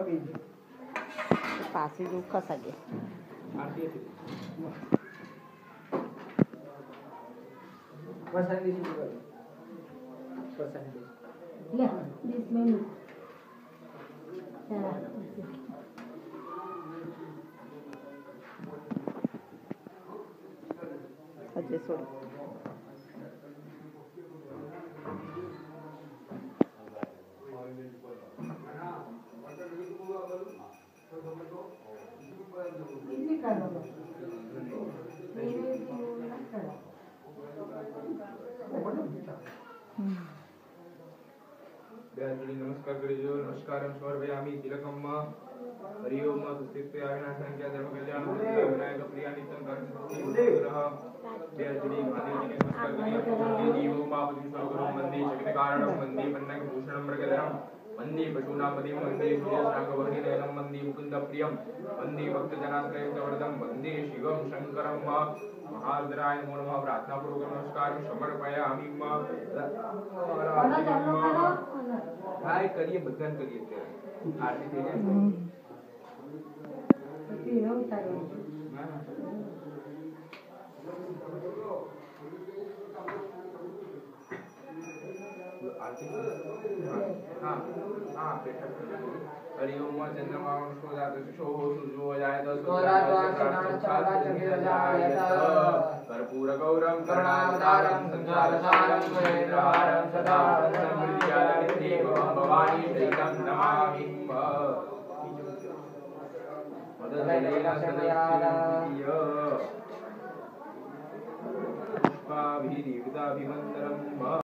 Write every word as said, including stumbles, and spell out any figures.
पासी जो खसागे percentage percentage ले बीस मिनट चला अजय सोड नमस्कार करियो नमस्कारं समर्पयामि तिलकम् हरि ओम सुस्थित्य अविनाशं क्या धर्म कल्याण विनायक प्रिया नित्यं कर्मसिद्धिः जयश्री महादेव जी नमस्कार करियो देवो पापति सर्वगुरुं वन्दे जगत्कारणं वन्दे पन्नगभूषणं मृगधरं वन्दे पशूनापतिं वन्दे सूर्यशाकवर्णिनयनं वन्दे मुकुन्दप्रियं वन्दे भक्तजनाश्रयं वरदं वन्दे शिवं शङ्करं महारुद्राय नमो नमः प्रार्थनापूर्वक नमस्कार समर्पयामि हाय करिए बदन करिए आरती થઈ જાય तीनों उतारो आरती हां हां बेटा हरि ओम चंद्रमा सोजात शोः सूर्यो जायत कर्पूर गौरम करुणावतारम संसारसारम सुरेंद्रहारं सदा समृद्धिदायिनीं भवानी श्रीतं नमामि मदनलेना सदस्यं पुष्पाभिर्युक्ताभिमन्त्रम्